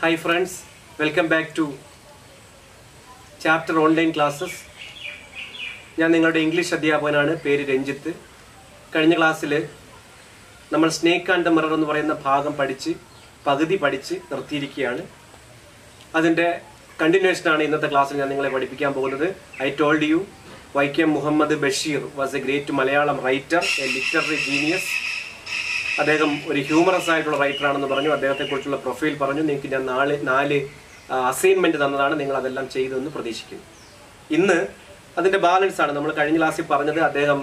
Hi friends, welcome back to Chapter Online Classes. ഞാൻ നിങ്ങളുടെ English അധ്യാപകനാണ്. പേര് രഞ്ജിത്ത്. കഴിഞ്ഞ ക്ലാസ്സിൽ നമ്മൾ സ്നേക്ക് ആൻഡ് ദ മിറർ എന്ന് പറയുന്ന ഭാഗം പകുതി പഠിച്ച് നിർത്തിയിരിക്കുകയാണ്. അതിൻ്റെ കണ്ടിന്യൂഷനാണ് ഇന്നത്തെ ക്ലാസ്സിൽ ഞാൻ നിങ്ങളെ പഠിപ്പിക്കാൻ പോകുന്നത്. I told you Vaikom Muhammad Basheer was a great Malayalam writer, a literary genius. അദ്ദേഹം ഒരു ഹ്യൂമറസ് ആയിട്ടുള്ള റൈറ്ററാണെന്ന് പറഞ്ഞു. അദ്ദേഹത്തെക്കുറിച്ചുള്ള പ്രൊഫൈൽ പറഞ്ഞു. നിങ്ങൾക്ക് ഞാൻ 4 അസൈൻമെൻറ്റ് തന്നതാണ്. നിങ്ങൾ അതെല്ലാം ചെയ്തെന്ന് പ്രതീക്ഷിക്കുന്നു. ഇന്ന് അതിൻ്റെ ബാലൻസ് ആണ്. നമ്മൾ കഴിഞ്ഞ ക്ലാസ്സിൽ പറഞ്ഞത് അദ്ദേഹം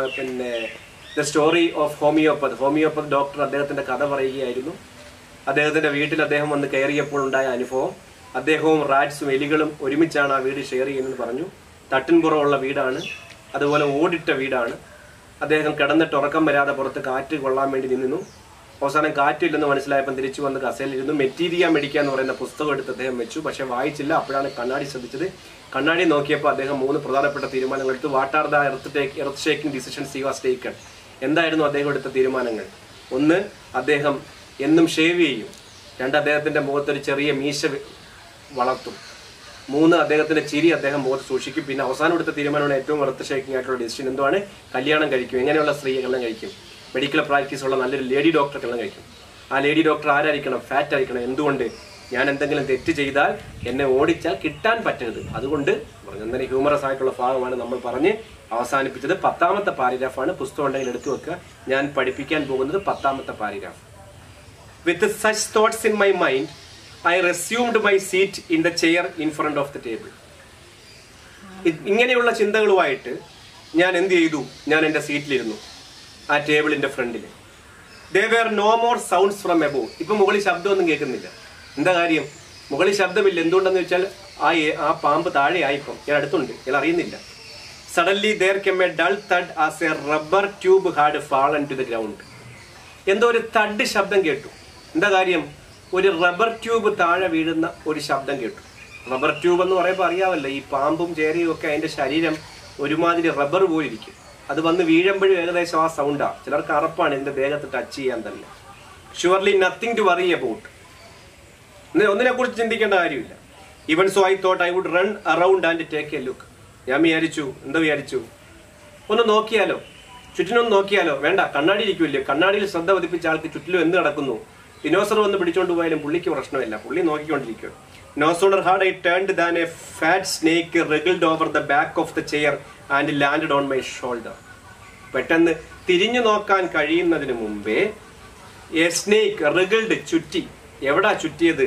the story of homeopath doctor അദ്ദേഹത്തിൻ്റെ കഥ പറയുകയായിരുന്നു. അദ്ദേഹത്തിൻ്റെ വീട്ടിൽ അദ്ദേഹം വന്ന് കയറിയപ്പോൾ ഉണ്ടായ അനുഭവം. അദ്ദേഹവും റാറ്റ്സും എലികളും ഒരുമിച്ചാണ് ആ വീട് ഷെയർ ചെയ്യുന്നത് പറഞ്ഞു. തട്ടിൻപുറമുള്ള വീടാണ്, അതുപോലെ ഓടിട്ട വീടാണ്. അദ്ദേഹം കിടന്നിട്ട് ഉറക്കം വരാതെ പുറത്ത് കാറ്റ് കൊള്ളാൻ വേണ്ടി നിന്നു. അവസാനം കാറ്റില്ലെന്ന് മനസ്സിലായപ്പോൾ തിരിച്ചു വന്ന് കസേലിരുന്നു. മെറ്റീരിയ മെഡിക്ക എന്ന് പറയുന്ന പുസ്തകം എടുത്ത് അദ്ദേഹം വെച്ചു. പക്ഷേ വായിച്ചില്ല. അപ്പോഴാണ് കണ്ണാടി ശ്രദ്ധിച്ചത്. കണ്ണാടി നോക്കിയപ്പോൾ അദ്ദേഹം 3 പ്രധാനപ്പെട്ട തീരുമാനങ്ങൾ എടുത്തു. What are the earth shaking decisions he was taken? എന്തായിരുന്നു അദ്ദേഹം എടുത്ത തീരുമാനങ്ങൾ? 1, അദ്ദേഹം എന്നും ഷേവ് ചെയ്യും. 2, അദ്ദേഹത്തിൻ്റെ മുഖത്തൊരു ചെറിയ മീശ വളർത്തും. 3, അദ്ദേഹത്തിൻ്റെ ചിരി അദ്ദേഹം മുഖത്ത് സൂക്ഷിക്കും. പിന്നെ അവസാനം എടുത്ത തീരുമാനമാണ് ഏറ്റവും എർത്ത് ഷേക്കിംഗ് ആയിട്ടുള്ള ഡിസിഷൻ. എന്തുവാണ്? കല്യാണം കഴിക്കും. എങ്ങനെയുള്ള സ്ത്രീകളെല്ലാം കഴിക്കും? മെഡിക്കൽ പ്രാക്ടീസ് ഉള്ള നല്ലൊരു ലേഡി ഡോക്ടറെല്ലാം കഴിക്കും. ആ ലേഡി ഡോക്ടർ ആരായിരിക്കണം? ഫാറ്റ് ആയിരിക്കണം. എന്തുകൊണ്ട്? ഞാൻ എന്തെങ്കിലും തെറ്റ് ചെയ്താൽ എന്നെ ഓടിച്ചാൽ കിട്ടാൻ പറ്റരുത്. അതുകൊണ്ട് പറഞ്ഞു. അങ്ങനെ ഹ്യൂമറസ് ആയിട്ടുള്ള ഭാഗമാണ് നമ്മൾ പറഞ്ഞ് അവസാനിപ്പിച്ചത്. 10ാമത്തെ പാരഗ്രാഫാണ്. പുസ്തകം ഉണ്ടെങ്കിൽ എടുത്തു വെക്കുക. ഞാൻ പഠിപ്പിക്കാൻ പോകുന്നത് 10ാമത്തെ paragraph. With such thoughts in my mind I resumed my seat in the chair in front of the table. ഇങ്ങനെയുള്ള ചിന്തകളുമായിട്ട് ഞാൻ എന്ത് ചെയ്തു? ഞാൻ എൻ്റെ സീറ്റിലിരുന്നു, ആ ടേബിളിൻ്റെ ഫ്രണ്ടിൽ. There were no more sounds from above. ഇപ്പം മുകളിൽ ശബ്ദമൊന്നും കേൾക്കുന്നില്ല. എന്താ കാര്യം? മുകളിൽ ശബ്ദമില്ല. എന്തുകൊണ്ടെന്ന് വെച്ചാൽ ആ പാമ്പ് താഴെയായിപ്പം ഞാൻ അടുത്തുണ്ട്, ഞാൻ അറിയുന്നില്ല. Suddenly there came a dull thud as a rubber tube had fallen to the ground. എന്തോ ഒരു തഡ് ശബ്ദം കേട്ടു. എന്താ കാര്യം? ഒരു റബ്ബർ ട്യൂബ് താഴെ വീഴുന്ന ഒരു ശബ്ദം കേട്ടു. റബ്ബർ ട്യൂബ് എന്ന് പറയുമ്പോൾ അറിയാമല്ലോ, ഈ പാമ്പും ചേരയും ഒക്കെ അതിൻ്റെ ശരീരം ഒരുമാതിരി റബ്ബർ പോലിരിക്കും. അത് വന്ന് വീഴുമ്പോഴും ഏകദേശം ആ സൗണ്ടാണ്. ചിലർക്ക് അറപ്പാണ് ഇതിൻ്റെ ദേഹത്ത് ടച്ച് ചെയ്യാൻ തന്നെ. Surely nothing to worry about. ഒന്നിനെക്കുറിച്ച് ചിന്തിക്കേണ്ട കാര്യമില്ല. Even so I thought I would run around and take a look. ഞാൻ വിചാരിച്ചു ഒന്ന് നോക്കിയാലോ, ചുറ്റിനൊന്ന് നോക്കിയാലോ. വേണ്ട, കണ്ണാടി ഇരിക്കുമല്ലോ. കണ്ണാടിയിൽ ശ്രദ്ധ പതിപ്പിച്ച ആൾക്ക് ചുറ്റിലും എന്ത് നടക്കുന്നു? ദിനോസർ വന്ന് പിടിച്ചോണ്ട് പോയാലും പുള്ളിക്ക് പ്രശ്നമില്ല. പുള്ളി നോക്കിക്കൊണ്ടിരിക്കുക. No sooner had I turned than a fat snake wriggled over the back of the chair and landed on my shoulder. പെട്ടെന്ന് തിരിഞ്ഞു നോക്കാൻ കഴിയുന്നതിന് മുമ്പേ എ സ്നേക്ക് wriggled ചുറ്റി. എവിടാ ചുറ്റിയത്?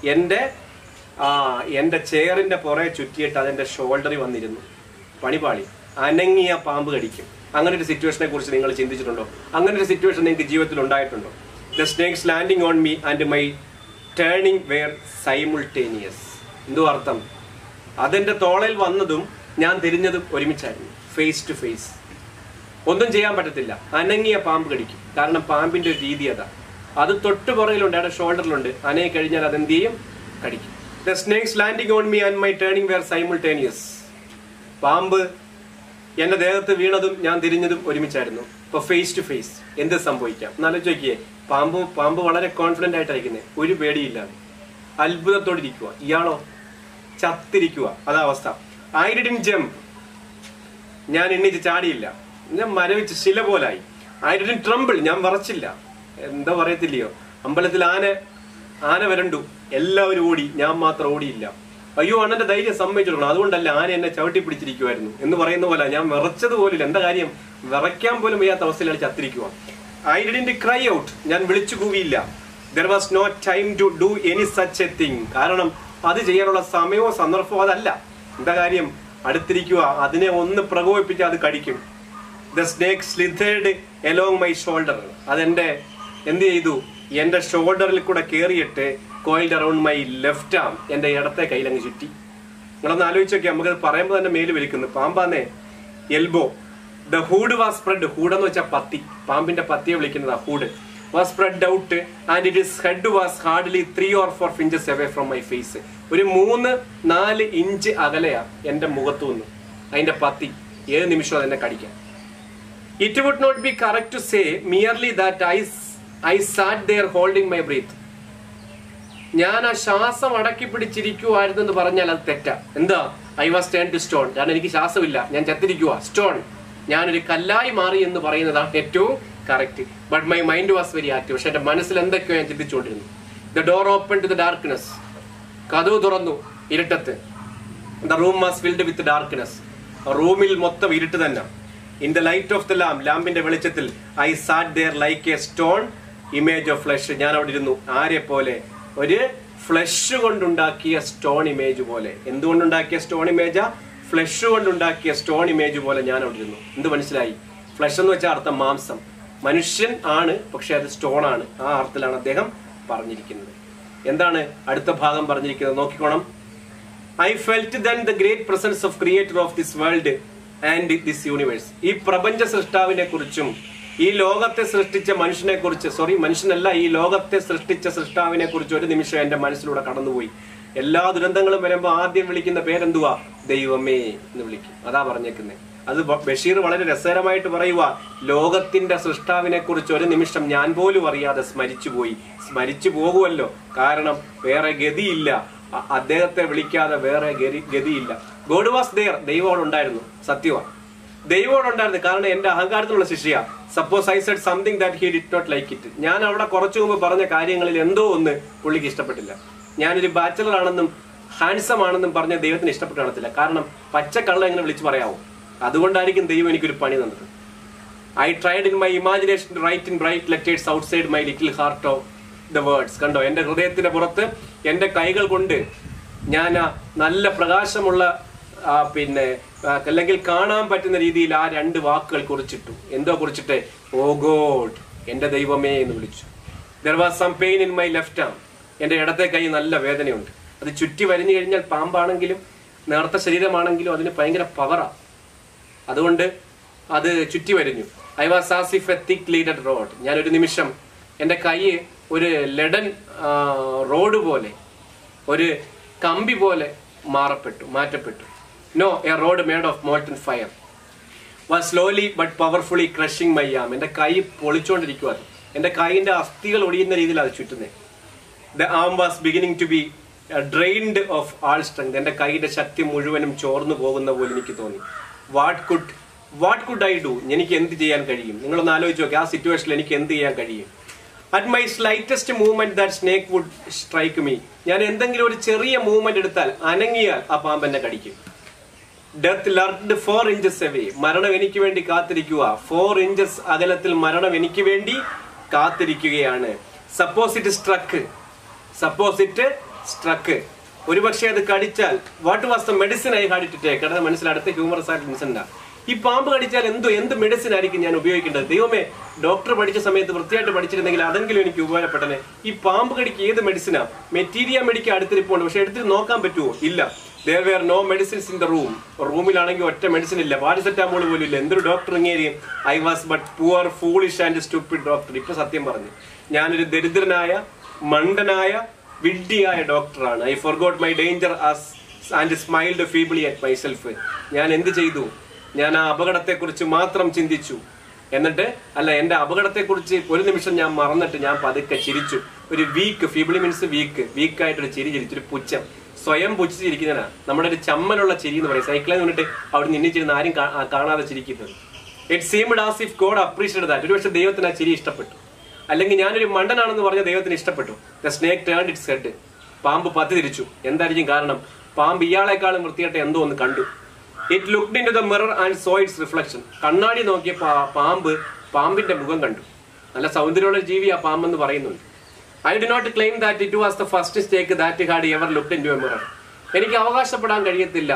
എൻ്റെ ചെയറിൻ്റെ പുറകെ ചുറ്റിയിട്ട് അതിൻ്റെ ഷോൾഡറിൽ വന്നിരുന്നു. പണിപാളി. അനങ്ങിയ പാമ്പ് കടിക്കും. അങ്ങനെ ഒരു സിറ്റുവേഷനെ കുറിച്ച് നിങ്ങൾ ചിന്തിച്ചിട്ടുണ്ടോ? അങ്ങനെ ഒരു സിറ്റുവേഷൻ നിങ്ങൾക്ക് ജീവിതത്തിൽ ഉണ്ടായിട്ടുണ്ടോ? The snakes landing on me and my turning were simultaneous. എന്തോ അർത്ഥം? അതെൻ്റെ തോളയിൽ വന്നതും ഞാൻ തിരിഞ്ഞതും ഒരുമിച്ചായിരുന്നു. Face to face. ഒന്നും ചെയ്യാൻ പറ്റത്തില്ല. അനങ്ങിയ പാമ്പ് കടിക്കും. കാരണം പാമ്പിൻ്റെ ഒരു രീതി അതാ. അത് തൊട്ട് പുറകിലുണ്ട്, അവിടെ ഷോൾഡറിലുണ്ട്. അനങ്ങി കഴിഞ്ഞാൽ അതെന്ത് ചെയ്യും? കടിക്കും. The snakes landing on me and my turning were simultaneous. പാമ്പ് എൻ്റെ ദേഹത്ത് വീണതും ഞാൻ തിരിഞ്ഞതും ഒരുമിച്ചായിരുന്നു. ഇപ്പോൾ ഫേസ് ടു ഫേസ് എന്ത് സംഭവിക്കാം എന്നാലോചിച്ച് നോക്കിയേ. പാമ്പ് വളരെ കോൺഫിഡൻ്റ് ആയിട്ടായിരിക്കുന്നത്, ഒരു പേടിയില്ലാതെ അത്ഭുതത്തോടിരിക്കുക. ഇയാളോ ചത്തിരിക്കുക. അതാ അവസ്ഥ. I didn't jump. ഞാൻ എണ്ണീച്ച് ചാടിയില്ല. ഞാൻ മരവിച്ച് ശില പോലായി. I didn't tremble. ഞാൻ വിറച്ചില്ല. എന്താ പറയത്തില്ലയോ, അമ്പലത്തിൽ ആന വരണ്ടു, എല്ലാവരും ഓടി, ഞാൻ മാത്രം ഓടിയില്ല. അയ്യോ, അണ്ണൻ്റെ ധൈര്യം സമ്മതിച്ചിട്ടുണ്ട്, അതുകൊണ്ടല്ല ആന എന്നെ ചവിട്ടി പിടിച്ചിരിക്കുമായിരുന്നു എന്ന് പറയുന്ന പോലെ ഞാൻ വിറച്ചതുപോലില്ല. എന്താ കാര്യം? വിറയ്ക്കാൻ പോലും വയ്യാത്ത അവസ്ഥയിലാണ് ചത്തിരിക്കുക. I didn't cry out. ഞാൻ വിളിച്ചു കൂവിയില്ല. There was no time to do any such a thing. കാരണം അത് ചെയ്യാനുള്ള സമയമോ സന്ദർഭമോ അതല്ല. എന്താ കാര്യം? അടുത്തിരിക്കുക, അതിനെ ഒന്ന് പ്രകോപിപ്പിച്ചാൽ അത് കടിക്കും. The snake slithered along my shoulder. അതെൻ്റെ എന്ത് ചെയ്തു? എൻ്റെ ഷോൾഡറിൽ കൂടെ കയറിയിട്ട് coiled around my left arm. എൻ്റെ ഇടത്തെ കയ്യിലങ്ങ് ചുറ്റി. നിങ്ങളൊന്ന് ആലോചിച്ച് നോക്കിയാൽ നമുക്കത് പറയുമ്പോൾ തന്നെ മേല് വലിക്കുന്നു. പാമ്പാന്നേ. Elbow. The hood was spread. Hood എന്ന് വെച്ചാൽ പത്തി. പാമ്പിന്റെ പത്തിയെ വിളിക്കുന്നതാ hood. Was spread out and its head was hardly 3 or 4 inches away from my face. ഒരു 3-4 ഇഞ്ച് അകലെയാ എൻ്റെ മുഖത്തു നിന്ന് അതിന്റെ പത്തി. ഏത് നിമിഷവും അതെന്നെ കടിക്കാം. It would not be correct to say merely that I sat there holding my breath. ഞാൻ ആ ശ്വാസം അടക്കി പിടിച്ചിരിക്കുവായിരുന്നു എന്ന് പറഞ്ഞാൽ അത് തെറ്റാ. എന്താ? I was turn to stone. കാരണം എനിക്ക് ശ്വാസമില്ല, ഞാൻ ചത്തിരിക്കുക. സ്റ്റോൺ, ഞാനൊരു കല്ലായി മാറി എന്ന് പറയുന്നതാണ് ഏറ്റവും correct. But my mind was very active. പക്ഷെ എന്റെ മനസ്സിൽ എന്തൊക്കെയോ ഞാൻ ചിന്തിച്ചുകൊണ്ടിരുന്നു. The door open to the darkness. കതവ് തുറന്നു ഇരുട്ടത്ത്. The room was filled with darkness. റൂമിൽ മൊത്തം ഇരുട്ട് തന്നെ. In the light of the lamp, ലാമ്പിന്റെ വെളിച്ചത്തിൽ I sat there like a stone image of flesh. ഞാൻ അവിടെ ഇരുന്നു. ആരെ പോലെ? ഒരു ഫ്ലഷ് കൊണ്ടുണ്ടാക്കിയ സ്റ്റോൺ ഇമേജ് പോലെ. എന്തുകൊണ്ടുണ്ടാക്കിയ സ്റ്റോൺ ഇമേജാ? ഫ്ലഷ് കൊണ്ടുണ്ടാക്കിയ സ്റ്റോൺ ഇമേജ് പോലെ ഞാൻ അവിടെ ഇരുന്നു. എന്ത് മനസ്സിലായി? ഫ്ലഷ് എന്ന് വെച്ചാൽ അർത്ഥം മാംസം. മനുഷ്യൻ ആണ്, പക്ഷെ അത് സ്റ്റോൺ ആണ്. ആ അർത്ഥത്തിലാണ് അദ്ദേഹം പറഞ്ഞിരിക്കുന്നത്. എന്താണ് അടുത്ത ഭാഗം പറഞ്ഞിരിക്കുന്നത്? നോക്കിക്കോണം. I felt then the great presence of creator of this world and this universe. ഈ പ്രപഞ്ച സൃഷ്ടാവിനെ കുറിച്ചും ഈ ലോകത്തെ സൃഷ്ടിച്ച മനുഷ്യനെ കുറിച്ച്, മനുഷ്യനല്ല, ഈ ലോകത്തെ സൃഷ്ടിച്ച സൃഷ്ടാവിനെ കുറിച്ച് ഒരു നിമിഷം എന്റെ മനസ്സിലൂടെ കടന്നുപോയി. എല്ലാ ദുരന്തങ്ങളും വരുമ്പോ ആദ്യം വിളിക്കുന്ന പേരെന്തുവാ? ദൈവമേ എന്ന് വിളിക്കും. അതാ പറഞ്ഞേക്കുന്നത്. അത് ബഷീർ വളരെ രസകരമായിട്ട് പറയുക, ലോകത്തിന്റെ സൃഷ്ടാവിനെ കുറിച്ച് ഒരു നിമിഷം ഞാൻ പോലും അറിയാതെ സ്മരിച്ചു പോകുമല്ലോ. കാരണം വേറെ ഗതിയില്ല, അദ്ദേഹത്തെ വിളിക്കാതെ വേറെ ഗതിയില്ല. God was there. ദൈവം ഉണ്ടായിരുന്നു. സത്യമാണ്, ദൈവം ഉണ്ടായിരുന്നു. കാരണം എന്റെ അഹങ്കാരത്തിനുള്ള ശിക്ഷയാ. Suppose I said something that he did not like it. ഞാൻ അവിടെ കുറച്ചു മുമ്പ് പറഞ്ഞ കാര്യങ്ങളിൽ എന്തോ ഒന്ന് പുള്ളിക്ക് ഇഷ്ടപ്പെട്ടില്ല. ഞാനൊരു ബാച്ചലർ ആണെന്നും ഹാൻസം ആണെന്നും പറഞ്ഞ ദൈവത്തിന് ഇഷ്ടപ്പെട്ടു കാണത്തില്ല. കാരണം പച്ചക്കള്ള എങ്ങനെ വിളിച്ചു പറയാവോ? അതുകൊണ്ടായിരിക്കും ദൈവം എനിക്കൊരു പണി തന്നത്. I tried in my imagination to write in bright letters outside my little heart of the words. കണ്ടോ, എന്റെ ഹൃദയത്തിന്റെ പുറത്ത് എന്റെ കൈകൾ കൊണ്ട് ഞാൻ നല്ല പ്രകാശമുള്ള അല്ലെങ്കിൽ കാണാൻ പറ്റുന്ന രീതിയിൽ ആ രണ്ട് വാക്കുകൾ കുറിച്ചിട്ടു. എന്തോ കുറിച്ചിട്ട്? ഓ ഗോഡ്, എന്റെ ദൈവമേ എന്ന് വിളിച്ചു. There was some pain in my left arm. എന്റെ ഇടത്തെ കൈ നല്ല വേദനയുണ്ട്. അത് ചുറ്റി വരിഞ്ഞു കഴിഞ്ഞാൽ പാമ്പാണെങ്കിലും നേർത്ത ശരീരമാണെങ്കിലും അതിന് ഭയങ്കര പവറാ. അതുകൊണ്ട് അത് ചുറ്റി വരിഞ്ഞു. I was as if a thick leaded rod. ഞാനൊരു നിമിഷം എൻ്റെ കൈ ഒരു ലെഡൻ റോഡ് പോലെ, ഒരു കമ്പി പോലെ മാറ്റപ്പെട്ടു. No, a rod made of molten fire was slowly but powerfully crushing my arm. എൻ്റെ കൈ പൊളിച്ചുകൊണ്ടിരിക്കുക. എൻ്റെ കൈയിൻ്റെ അസ്ഥികൾ ഒടിയുന്ന രീതിയിൽ അത് ചുറ്റുന്നത്. The arm was beginning to be drained of all strength. എൻ്റെ കൈയുടെ ശക്തി മുഴുവനും ചോർന്നു പോകുന്ന പോലെ എനിക്ക് തോന്നി. What could I do? എനിക്ക് എന്ത് ചെയ്യാൻ കഴിയും? നിങ്ങളൊന്ന് ആലോചിച്ച് നോക്കി, ആ സിറ്റുവേഷനിൽ എനിക്ക് എന്ത് ചെയ്യാൻ കഴിയും? At my slightest movement that snake would strike me. ഞാൻ എന്തെങ്കിലും ഒരു ചെറിയ മൂവ്മെന്റ് എടുത്താൽ, അനങ്ങിയാൽ ആ പാമ്പ് എന്നെ കടിക്കും. Death lurked 4 inches away. മരണം എനിക്ക് വേണ്ടി കാത്തിരിക്കുക. 4 inches അകലത്തിൽ മരണം എനിക്ക് വേണ്ടി കാത്തിരിക്കുകയാണ്. Suppose it struck. ഒരുപക്ഷെ അത് കടിച്ചാൽ, what was the medicine I had to take? അത് മനസ്സിലടുത്ത ഹ്യൂമറസ് ആയിട്ട് ഇൻസിഡന്റാ. ഈ പാമ്പ് കടിച്ചാൽ എന്ത് മെഡിസിൻ ആയിരിക്കും ഞാൻ ഉപയോഗിക്കേണ്ടത്? ദൈവമേ, ഡോക്ടർ പഠിച്ച സമയത്ത് വൃത്തിയായിട്ട് പഠിച്ചിരുന്നെങ്കിൽ അതെങ്കിലും എനിക്ക് ഉപകാരപ്പെട്ടനെ. ഈ പാമ്പ് കടിക്ക് ഏത് മെഡിസിനാ? മെറ്റീരിയ മെഡിക്ക അടുത്തിരിപ്പുണ്ട്, പക്ഷെ എടുത്തിട്ട് നോക്കാൻ പറ്റുമോ? ഇല്ല. There were no medicines in the room. റൂമിലാണെങ്കിൽ ഒറ്റ മെഡിസിൻ ഇല്ല, പാരസെറ്റാമോൾ പോലും ഇല്ല. എന്തൊരു ഡോക്ടർ ഇങ്ങേരിയും. I was but poor foolish and stupid doctor. ഇപ്പൊ സത്യം പറഞ്ഞു, ഞാനൊരു ദരിദ്രനായ, മണ്ടനായ, വിഡ്ഢിയായ ഡോക്ടറാണ്. I forgot my danger and smiled feebly at myself. ഞാൻ എന്ത് ചെയ്തു? ഞാൻ ആ അപകടത്തെക്കുറിച്ച് മാത്രം ചിന്തിച്ചു. എന്നിട്ട് എന്റെ അപകടത്തെക്കുറിച്ച് ഒരു നിമിഷം ഞാൻ മറന്നിട്ട് ഞാൻ പതുക്കെ ചിരിച്ചു. ഒരു ഫീബിളി മീൻസ് വീക്കായിട്ടൊരു ചിരി ചിരിച്ചു. ഒരു പുച്ഛം, സ്വയം പുച്ഛിച്ചിരിക്കുന്നതിനാ. നമ്മുടെ ഒരു ചമ്മലുള്ള ചിരി എന്ന് പറയും. സൈക്കിളിൽ നിന്നിട്ട് അവിടെ നിന്നിച്ചിരുന്ന് ആരും കാണാതെ ചിരിക്കുന്നത്. It seemed as if God appreciated that. ഒരുപക്ഷെ ദൈവത്തിന് ആ ചിരി ഇഷ്ടപ്പെട്ടു. അല്ലെങ്കിൽ ഞാനൊരു മണ്ടനാണെന്ന് പറഞ്ഞ ദൈവത്തിന് ഇഷ്ടപ്പെട്ടു. The snake turned its head. പാമ്പ് പത്തി തിരിച്ചു. എന്തായിരിക്കും കാരണം? പാമ്പ് ഇയാളെക്കാളും വൃത്തിയായിട്ട് എന്തോ ഒന്ന് കണ്ടു. It looked into the mirror and saw its reflection. കണ്ണാടി നോക്കിയ പാമ്പിന്റെ മുഖം കണ്ടു. നല്ല സൗന്ദര്യമുള്ള ജീവി ആ പാമ്പെന്ന് പറയുന്നുണ്ട്. I do not claim that it was the first mistake that had ever looked into a mirror. എനിക്ക് അവകാശപ്പെടാൻ കഴിയത്തില്ല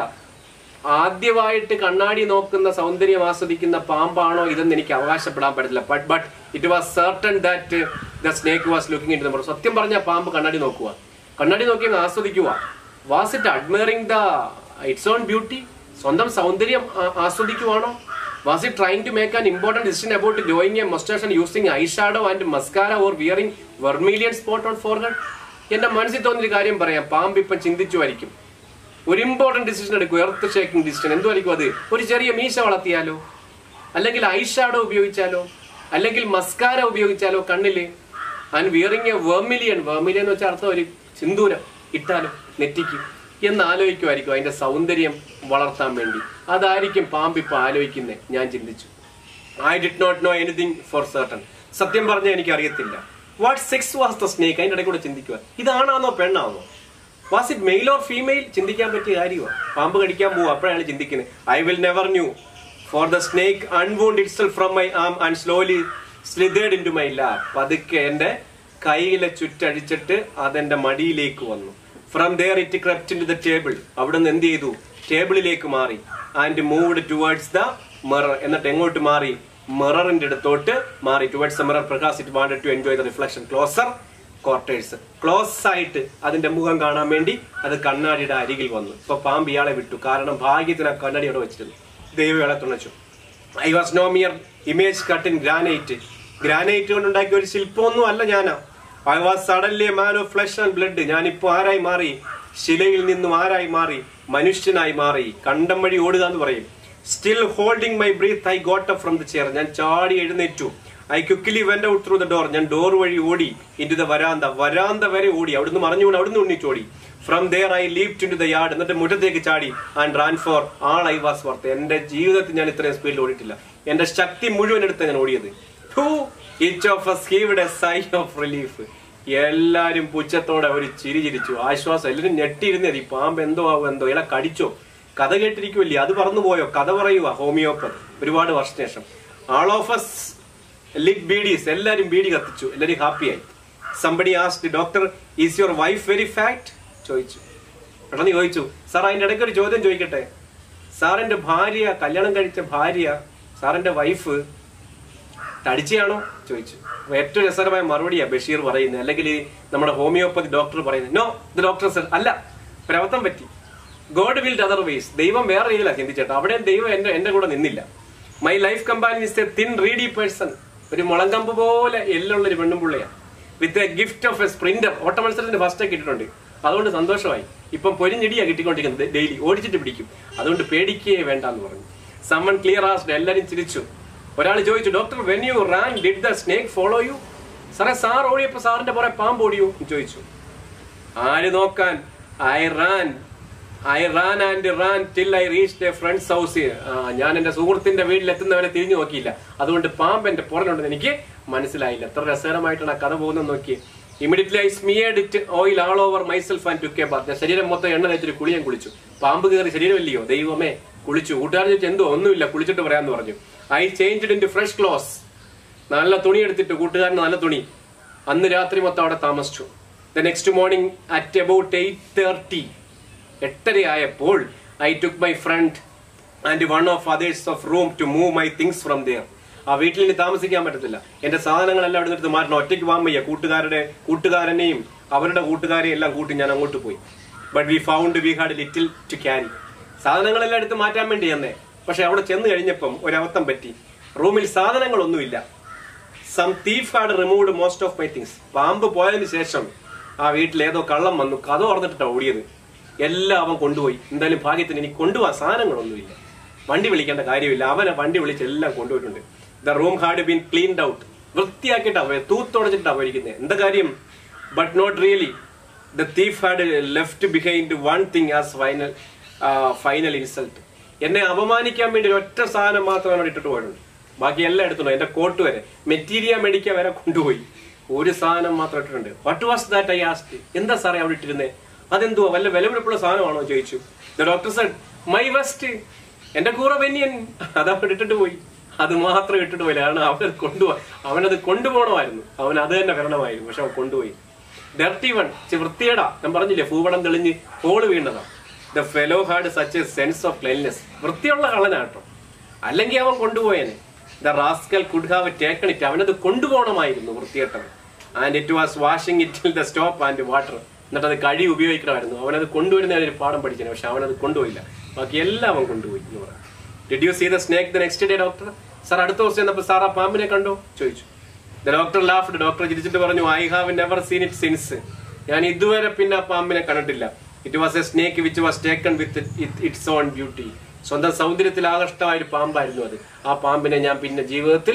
ആദ്യമായിട്ട് കണ്ണാടി നോക്കുന്ന, സൗന്ദര്യം ആസ്വദിക്കുന്ന പാമ്പാണോ ഇതെന്ന് എനിക്ക് അവകാശപ്പെടാൻ പറ്റില്ല. But it was certain that the snake was looking into the mirror. സത്യം പറഞ്ഞ പാമ്പ് കണ്ണാടി നോക്കി ആസ്വദിക്കുക. Was it admiring the its own beauty? സ്വന്തം സൗന്ദര്യം ആസ്വദിക്കുവാണോ? Was it trying to make an important decision about growing a mustache and using eyeshadow and mascara or wearing vermilion spot on forehead? എന്റെ മനസ്സിൽ തോന്നിയൊരു കാര്യം പറയാം. പാമ്പ് ഇപ്പം ചിന്തിച്ചുമായിരിക്കും, ഒരു ഇമ്പോർട്ടന്റ് ഡിസിഷൻ എടുക്കും, എർത്ത് ഷേക്കിംഗ് ഡിസിഷൻ. എന്തുമായിരിക്കും അത്? ഒരു ചെറിയ മീശ വളർത്തിയാലോ, അല്ലെങ്കിൽ ഐഷാഡോ ഉപയോഗിച്ചാലോ, അല്ലെങ്കിൽ മസ്കാര ഉപയോഗിച്ചാലോ കണ്ണില്. ആൻഡ് വിയറിംഗ് എ വെർമിലിയൻ എന്ന് വെച്ചാൽ അർത്ഥം ഒരു സിന്ദൂരം ഇട്ടാലോ നെറ്റിക്ക് എന്ന് ആലോചിക്കുമായിരിക്കും അതിന്റെ സൗന്ദര്യം വളർത്താൻ വേണ്ടി. അതായിരിക്കും പാമ്പ് ഇപ്പൊ ആലോചിക്കുന്നത്. ഞാൻ ചിന്തിച്ചു. I did not know anything for certain. സത്യം പറഞ്ഞാൽ എനിക്ക് അറിയത്തില്ല. What sex was the snake? അതിന്റെ ഇടയിൽ കൂടെ ചിന്തിക്കുക, ഇതാണാന്നോ പെണ്ണാണോ, was it male or female? ചിന്തിക്കാൻ പറ്റിയ കാര്യമാണ്. പാമ്പ് കടിക്കാൻ പോവുക, അപ്പോഴാണ് ചിന്തിക്കുന്നത്. I will never knew for the snake unwound itself from my arm and slowly slithered in to my lap. പതുക്കെ എന്റെ കൈയിലെ ചുറ്റഴിച്ചിട്ട് അതെന്റെ മടിയിലേക്ക് വന്നു. From there it crept in to the table. അവിടെ നിന്ന് എന്ത് ചെയ്തു? ടേബിളിലേക്ക് മാറി. And moved towards the mirror. എന്നിട്ട് എങ്ങോട്ട് മാറി? മിററിന്റെ അടുത്തോട്ട് മാറി. Towards the mirror because it wanted to enjoy the reflection. Closer quarters. Close ആയിട്ട് അതിന്റെ മുഖം കാണാൻ വേണ്ടി അത് കണ്ണാടിയുടെ അരികിൽ വന്നു. ഇപ്പൊ പാമ്പ് ഇയാളെ വിട്ടു. കാരണം ഭാഗ്യത്തിന് ആ കണ്ണാടി അവിടെ വെച്ചിരുന്നു. ദൈവം ഇയാളെ തുണച്ചു. I was no mere image cut in granite. Granite കൊണ്ടുണ്ടാക്കിയ ഒരു ശില്പമൊന്നും അല്ല ഞാനാ. I was suddenly a man of flesh and blood. ഞാനിപ്പോ ആരായി മാറി? ശിലയിൽ നിന്നും ആരായി മാറി? മനുഷ്യനായി മാറി. കണ്ടം വഴി ഓടുക എന്ന് പറയും. Still holding my breath I got up from the chair. ഞാൻ ചാടി എഴുന്നേറ്റു. I quickly went out through the door. ഞാൻ ഡോർ വഴി ഓടി. Into the വരാന്ത. വരാന്ത വരെ ഓടി. അവിടുന്ന് മറിഞ്ഞു വീണ് അവിടുന്ന് ഉണ്ണിച്ചോടി. From there I leaped into the yard. എന്നിട്ട് മുറ്റത്തേക്ക് ചാടി. And ran for all I was worth. എന്റെ ജീവിതത്തിൽ ഞാൻ ഇത്രയും സ്പീഡിൽ ഓടിയിട്ടില്ല. എന്റെ ശക്തി മുഴുവൻ എടുത്ത് ഞാൻ ഓടിയത്. Each of us heaved a sigh of relief. എല്ലാരും പുച്ഛത്തോടെ ഒരു ചിരി ചിരിച്ചു. ആശ്വാസം. എല്ലാരും ഞെട്ടിയിരുന്നത്. ഈ പാമ്പ് എന്തോ ആവും എന്തോ. ഇയാളെ കടിച്ചോ? കഥ കേട്ടിരിക്കുമല്ലേ, അത് പറന്നു പോയോ? കഥ പറയുക ഹോമിയോപ്പതി ഒരുപാട് വർഷ ശേഷം. All of us lit beedies. എല്ലാരും ബീഡി കത്തിച്ചു. എല്ലാരും ഹാപ്പിയായി. Somebody asked, doctor, is your wife very fat? ചോദിച്ചു. പെട്ടെന്ന് ചോദിച്ചു. സാർ അതിന്റെ ഇടയ്ക്ക് ഒരു ചോദ്യം ചോദിക്കട്ടെ. സാറിന്റെ ഭാര്യ, കല്യാണം കഴിച്ച ഭാര്യ, സാറിന്റെ വൈഫ് തടിച്ചയാണോ ചോദിച്ചു. ഏറ്റവും രസകരമായ മറുപടിയാ ബഷീർ പറയുന്നത്. അല്ലെങ്കിൽ നമ്മുടെ ഹോമിയോപ്പതി ഡോക്ടർ പറയുന്നത്. നോ, ദ ഡോക്ടർ സെഡ്, അല്ല, ഒരബദ്ധം പറ്റി. God willed otherwise. ദൈവം വേറെ രീതിയിലാണ് ചിന്തിച്ചേട്ടോ. അവിടെ ദൈവം എന്റെ കൂടെ നിന്നില്ല. My life companion is a thin reedy person. ഒരു മുളങ്കമ്പ് പോലെ എല്ലുള്ളൊരു പെണ്ണും പുള്ളിയാണ്. With a gift of a sprinter. ഓട്ട മത്സരത്തിന്റെ ഫസ്റ്റ് കിട്ടിയിട്ടുണ്ട്. അതുകൊണ്ട് സന്തോഷമായി. ഇപ്പം പൊരിഞ്ഞിടിയാ കിട്ടിക്കൊണ്ടിരിക്കുന്നത്. ഡെയിലി ഓടിച്ചിട്ട് പിടിക്കും. അതുകൊണ്ട് പേടിക്കുകയേ വേണ്ടെന്ന് പറഞ്ഞു. Someone clear asked. എല്ലാരും ചിരിച്ചു. ഒരാൾ ചോദിച്ചു, doctor, when you ran did the snake follow you? സാറേ, സാർ ഓടിയപ്പോ സാറിന്റെ പുറകെ പാമ്പ് ഓടിയോ ചോദിച്ചു. ആര് നോക്കാൻ? I ran and ran till I reached a friend's house. ഞാൻ എന്റെ സുഹൃത്തിന്റെ വീട്ടിൽ എത്തുന്നവരെ തിരിഞ്ഞു നോക്കിയില്ല. അതുകൊണ്ട് പാമ്പ് എന്റെ പുറകിലുണ്ടെന്ന് എനിക്ക് മനസ്സിലായില്ല. എത്ര രസകരമായിട്ടാണ് ആ കഥ പോകുന്നത് നോക്കി. Immediately I smeared it oil all over myself and took a bath. ഞാൻ ശരീരം മൊത്തം എണ്ണ തേച്ചൊരു കുളി ഞാൻ കുളിച്ചു. പാമ്പ് കയറി ശരീരമില്ലയോ? ദൈവമേ, കുളിച്ചു. കൂട്ടുകാരൻ ചോദിച്ചു, എന്തോ? ഒന്നുമില്ല, കുളിച്ചിട്ട് പറയാന്ന് പറഞ്ഞു. I changed into fresh clothes. നല്ല തുണി എടുത്തിട്ട്, കൂട്ടുകാരന് നല്ല തുണി. അന്ന് രാത്രി മൊത്തം അവിടെ താമസിച്ചു. The next morning at about 8:30, 8:30 ആയപ്പോൾ I took my friend and one of others of room to move my things from there. ആ വീട്ടിൽ ഇനി താമസിക്കാൻ പറ്റത്തില്ല. എന്റെ സാധനങ്ങളെല്ലാം അവിടെ എടുത്ത് മാറ്റണം. ഒറ്റയ്ക്ക് പോകാൻ വയ്യ. കൂട്ടുകാരനെയും അവരുടെ കൂട്ടുകാരെയും എല്ലാം കൂട്ടി ഞാൻ അങ്ങോട്ട് പോയി. But we found we had little to carry. സാധനങ്ങളെല്ലാം എടുത്ത് മാറ്റാൻ വേണ്ടി തന്നെ. പക്ഷെ അവിടെ ചെന്ന് കഴിഞ്ഞപ്പം ഒരബദ്ധം പറ്റി. റൂമിൽ സാധനങ്ങളൊന്നുമില്ല. Some thief had removed most of my things. പാമ്പ് പോയതിനു ശേഷം ആ വീട്ടിൽ ഏതോ കള്ളം വന്നു. കഥ ഓർന്നിട്ടാ ഓടിയത്. എല്ലാം അവൻ കൊണ്ടുപോയി. എന്തായാലും ഭാഗ്യത്തിന് എനിക്ക് കൊണ്ടുപോകാൻ സാധനങ്ങളൊന്നുമില്ല. വണ്ടി വിളിക്കേണ്ട കാര്യമില്ല. അവനെ വണ്ടി വിളിച്ച് എല്ലാം കൊണ്ടുപോയിട്ടുണ്ട്. The room had been cleaned out. വൃത്തിയാക്കിയിട്ടാ പോയത്. തൂത്തുടച്ചിട്ടാ പോയിരിക്കുന്നത്. എന്താ കാര്യം? But not really. The thief had left behind one thing as final insult. എന്നെ അപമാനിക്കാൻ വേണ്ടി ഒറ്റ സാധനം മാത്രം അവിടെ ഇട്ടിട്ട് പോയിട്ടുണ്ട്. ബാക്കി എല്ലാം എടുത്തുണ്ടോ. എന്റെ കോട്ട് വരെ, മെറ്റീരിയ മെഡിക്ക വരെ കൊണ്ടുപോയി. ഒരു സാധനം മാത്രം ഇട്ടിട്ടുണ്ട്. What was that? I asked. എന്താ സാറേ അവിടെ ഇട്ടിരുന്നേ? അതെന്തുവാ, വല്ല വിലപിടിപ്പുള്ള സാധനമാണോ ചോദിച്ചു. The doctor said, my vest, എന്റെ കൂറ ബനിയൻ. അതവിടെ ഇട്ടിട്ട് പോയി. അത് മാത്രം ഇട്ടിട്ട് പോയില്ല. കാരണം അവനത് കൊണ്ടുപോകണമായിരുന്നു. അവൻ അത് തന്നെ വരണമായിരുന്നു. പക്ഷെ അവൻ കൊണ്ടുപോയി. ഡർട്ടി വൺ, വൃത്തിയേടാ. ഞാൻ പറഞ്ഞില്ലേ, ഭൂപടം തെളിഞ്ഞ് ഹോള് വീണതാ. The fellow had such a sense of cleanliness. വൃത്തിയുള്ള കളനാട്ടോ. അല്ലെങ്കിൽ അവൻ കൊണ്ടുപോയേനെ. The rascal could have taken it. അവനത് കൊണ്ടുപോകണമായിരുന്നു, വൃത്തിയേട്ടവൻ. And it was washing it till the stop and water. എന്നിട്ട് അത് കഴി ഉപയോഗിക്കണമായിരുന്നു. അവനത് കൊണ്ടുവരുന്ന ഒരു പാഠം പഠിച്ചത്. പക്ഷെ അവനത് കൊണ്ടുപോയില്ല. ബാക്കി എല്ലാം അവൻ കൊണ്ടുപോയി എന്ന് പറയാം. Did you see the snake the next day doctor? Sir, അടുത്ത ദിവസം ചെന്നപ്പോൾ സാർ ആ പാമ്പിനെ കണ്ടോ ചോദിച്ചു. The doctor laughed. ഡോക്ടർ ചിരിച്ചിട്ട് പറഞ്ഞു, I have never seen it since. ഞാൻ ഇതുവരെ പിന്നെ ആ പാമ്പിനെ കണ്ടിട്ടില്ല. It was a snake which was taken with its own beauty. സ്വന്തം സൗന്ദര്യത്തിൽ ആകർഷ്ടമായ ഒരു പാമ്പായിരുന്നു അത്. ആ പാമ്പിനെ ഞാൻ പിന്നെ ജീവിതത്തിൽ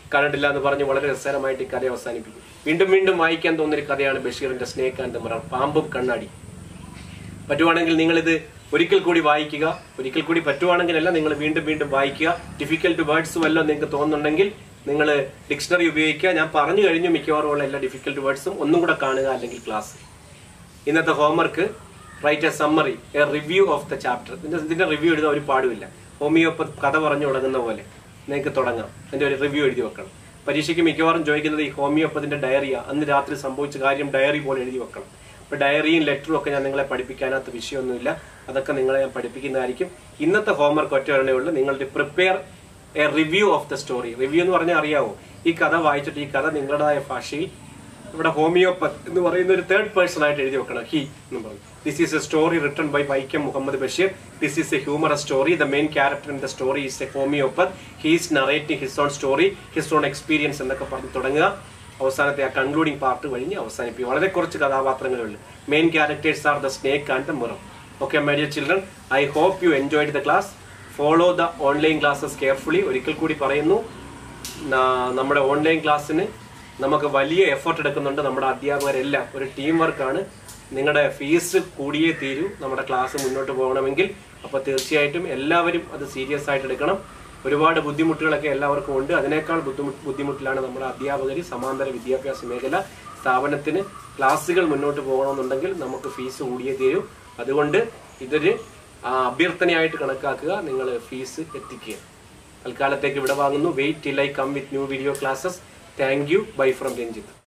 കണ്ടിട്ടില്ല എന്ന് പറഞ്ഞ് വളരെ രസകരമായിട്ട് ഈ കഥ അവസാനിപ്പിക്കും. വീണ്ടും വീണ്ടും വായിക്കാൻ തോന്നുന്നൊരു കഥയാണ് ബഷീറിന്റെ സ്നേക്ക് ആൻഡ് ദ മിറർ, പാമ്പും കണ്ണാടി. പറ്റുവാണെങ്കിൽ നിങ്ങളിത് ഒരിക്കൽ കൂടി വായിക്കുക. ഒരിക്കൽ കൂടി പറ്റുവാണെങ്കിൽ അല്ല, നിങ്ങൾ വീണ്ടും വീണ്ടും വായിക്കുക. ഡിഫിക്കൽട്ട് വേർഡ്സ് വല്ലതും നിങ്ങൾക്ക് തോന്നുന്നുണ്ടെങ്കിൽ നിങ്ങൾ ഡിക്ഷണറി ഉപയോഗിക്കുക. ഞാൻ പറഞ്ഞു കഴിഞ്ഞു മിക്കവാറും ഉള്ള എല്ലാ ഡിഫിക്കൽട്ട് വേർഡ്സും. ഒന്നും കൂടെ കാണുക, അല്ലെങ്കിൽ ക്ലാസ്. ഇന്നത്തെ homework, write a summary, a review of the chapter. ഇതിന്റെ റിവ്യൂ എഴുതാൻ ഒരു പാടുമില്ല. ഹോമിയോപ്പതി കഥ പറഞ്ഞു തുടങ്ങുന്ന പോലെ നിങ്ങൾക്ക് തുടങ്ങാം. അതിന്റെ ഒരു റിവ്യൂ എഴുതി വെക്കണം. പരീക്ഷയ്ക്ക് മിക്കവാറും ചോദിക്കുന്നത് ഈ ഹോമിയോപ്പതിന്റെ ഡയറിയാ. അന്ന് രാത്രി സംഭവിച്ച കാര്യം ഡയറി പോലെ എഴുതി വെക്കണം. അപ്പൊ ഡയറിയും ലെറ്ററും ഒക്കെ ഞാൻ നിങ്ങളെ പഠിപ്പിക്കാനകത്ത് വിഷയമൊന്നുമില്ല. അതൊക്കെ നിങ്ങളെ ഞാൻ പഠിപ്പിക്കുന്നതായിരിക്കും. ഇന്നത്തെ ഹോംവർക്ക് ഒറ്റ ഒരെണ്ണേ ഉള്ളൂ. നിങ്ങളുടെ prepare a review of the story. Review എന്ന് പറഞ്ഞാൽ അറിയാവോ, ഈ കഥ വായിച്ചിട്ട് ഈ കഥ നിങ്ങളുടേതായ ഭാഷയിൽ, ഇവിടെ ഹോമിയോപ്പത്ത് എന്ന് പറയുന്ന ഒരു തേർഡ് പേഴ്സൺ ആയിട്ട് എഴുതി വെക്കണം. ഹി എന്ന് പറഞ്ഞു. This is a story written by Vaikom Muhammad Basheer. This is a humorous story. The main character in the story is a homeopath. He is narrating his own story, his own experience എന്നൊക്കെ പറഞ്ഞ് തുടങ്ങുക. അവസാനത്തെ ആ കൺക്ലൂഡിംഗ് പാർട്ട് കഴിഞ്ഞ് അവസാനിപ്പിക്കും. വളരെ കുറച്ച് കഥാപാത്രങ്ങളേ ഉള്ളൂ. Main characters are the snake and the mirror. Okay my dear children, I hope you enjoyed the class. Follow the online classes carefully. ഒരിക്കൽ കൂടി പറയുന്നു, നമ്മുടെ ഓൺലൈൻ ക്ലാസ്സിന് നമുക്ക് വലിയ എഫേർട്ട് എടുക്കുന്നുണ്ട്. നമ്മുടെ അധ്യാപകരെല്ലാം ഒരു ടീം വർക്കാണ്. നിങ്ങളുടെ ഫീസ് കൂടിയേ തീരൂ നമ്മുടെ ക്ലാസ് മുന്നോട്ട് പോകണമെങ്കിൽ. അപ്പോൾ തീർച്ചയായിട്ടും എല്ലാവരും അത് സീരിയസ് ആയിട്ട് എടുക്കണം. ഒരുപാട് ബുദ്ധിമുട്ടുകളൊക്കെ എല്ലാവർക്കും ഉണ്ട്. അതിനേക്കാൾ ബുദ്ധിമുട്ടിലാണ് നമ്മുടെ അധ്യാപകർ. സമാന്തര വിദ്യാഭ്യാസ മേഖല സ്ഥാപനത്തിന് ക്ലാസ്സുകൾ മുന്നോട്ട് പോകണമെന്നുണ്ടെങ്കിൽ നമുക്ക് ഫീസ് കൂടിയേ തീരൂ. അതുകൊണ്ട് ഇതൊരു അഭ്യർത്ഥനയായിട്ട് കണക്കാക്കുക. നിങ്ങൾ ഫീസ് എത്തിക്കുക. തൽക്കാലത്തേക്ക് ഇവിടെ വാങ്ങുന്നു. Wait till I come with new video classes. Thank you. Bye from Ranjith.